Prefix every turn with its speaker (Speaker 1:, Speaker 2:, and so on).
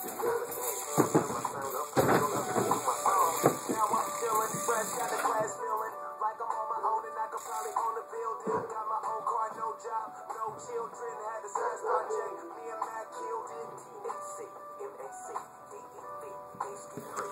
Speaker 1: Fresh, got the class feeling like I'm on my own and I could probably own a building. Got my own car, no job, no children. Had a science project, me and Matt killed it. THC, MAC, DEV,